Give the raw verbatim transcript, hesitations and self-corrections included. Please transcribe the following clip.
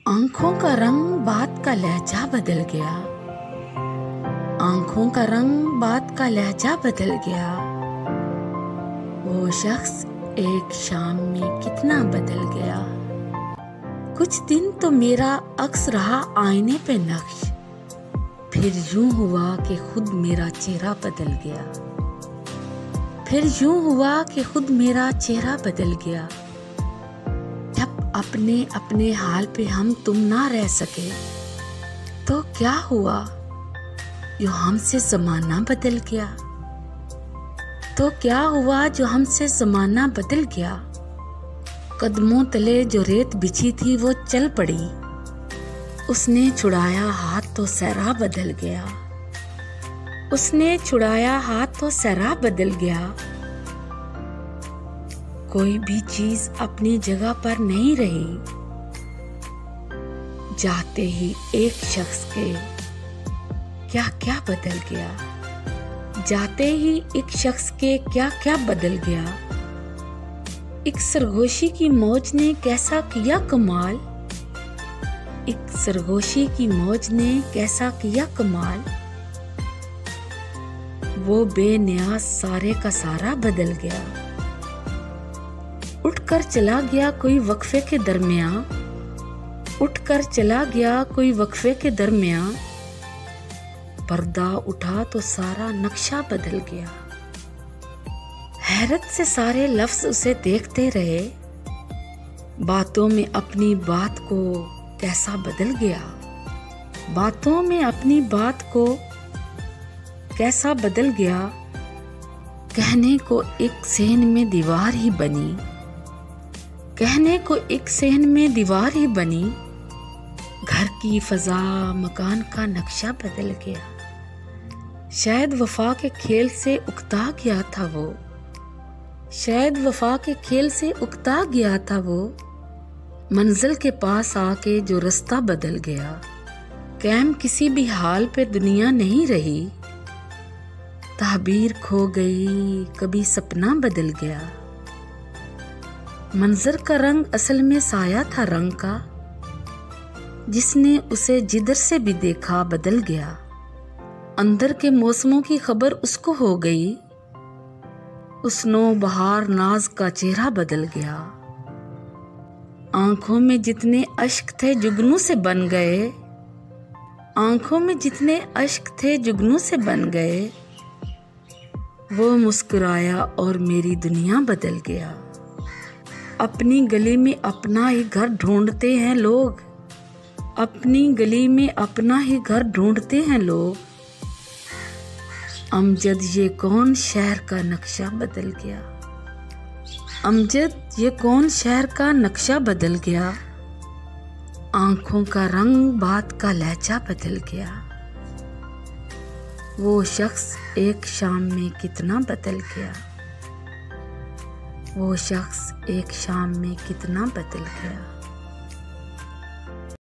आंखों का रंग बात का लहजा बदल गया। आंखों का रंग बात का लहजा बदल गया। वो शख्स एक शाम में कितना बदल गया। कुछ दिन तो मेरा अक्स रहा आईने पे नक्श, फिर यूं हुआ कि खुद मेरा चेहरा बदल गया। फिर यूं हुआ कि खुद मेरा चेहरा बदल गया। जब अपने अपने हाल पे हम तुम ना रह सके तो क्या हुआ, जो हमसे जमाना बदल गया। तो क्या हुआ जो हमसे जमाना बदल गया। कदमों तले जो रेत बिछी थी वो चल पड़ी, उसने छुड़ाया हाथ तो सहरा बदल गया। उसने छुड़ाया हाथ तो सहरा बदल गया। कोई भी चीज अपनी जगह पर नहीं रही। जाते ही एक शख्स के क्या क्या बदल गया। जाते ही एक शख्स के क्या क्या बदल गया। एक सरगोशी की मौज ने कैसा किया कमाल। एक सरगोशी की मौज ने कैसा किया कमाल। वो बेनियाज सारे का सारा बदल गया। उठकर चला गया कोई वक्फे के दरमियां। उठकर चला गया कोई वक्फे के दरमियां। पर्दा उठा तो सारा नक्शा बदल गया। हैरत से सारे लफ्ज उसे देखते रहे। बातों में अपनी बात को कैसा बदल गया। बातों में अपनी बात को कैसा बदल गया। कहने को एक सहन में दीवार ही बनी। कहने को एक सहन में दीवार ही बनी। घर की फजा मकान का नक्शा बदल गया। शायद वफा के खेल से उकता गया था वो। शायद वफा के खेल से उकता गया था वो। मंजिल के पास आके जो रास्ता बदल गया। कैम किसी भी हाल पे दुनिया नहीं रही। ताबीर खो गई कभी सपना बदल गया। मंजर का रंग असल में साया था रंग का, जिसने उसे जिधर से भी देखा बदल गया। अंदर के मौसमों की खबर उसको हो गई। उसनो बहार नाज का चेहरा बदल गया। आंखों में जितने अश्क थे जुगनू से बन गए। आंखों में जितने अश्क थे जुगनू से बन गए। वो मुस्कुराया और मेरी दुनिया बदल गया। अपनी गली में अपना ही घर ढूंढते हैं लोग। अपनी गली में अपना ही घर ढूंढते हैं लोग। अमजद ये कौन शहर का नक्शा बदल गया। अमजद ये कौन शहर का नक्शा बदल गया। आंखों का रंग बात का लहजा बदल गया। वो शख्स एक शाम में कितना बदल गया। वो शख्स एक शाम में कितना बदल गया।